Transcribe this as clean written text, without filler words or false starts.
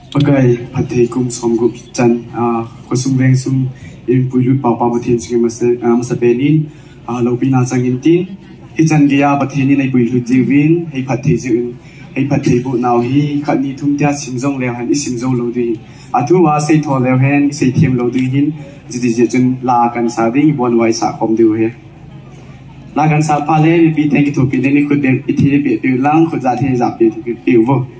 Pakai pathai kum som gup chan kosum veng sum in puilu papa pathin sing masa penin lopina changin tin hi chan dia pathini nei puilu jiwin hei pathai jiwin hei pathai bu naw hi khani thum tia simjong le han isimjo lo di athu wa sei tho le hen sei thiam lo di hin ji ji chun la kan sa ding bon wai sa khom du he la kan sa pa le pi thank you to pi ne ni khud be ithi be pi lang khud za the za pi pi wo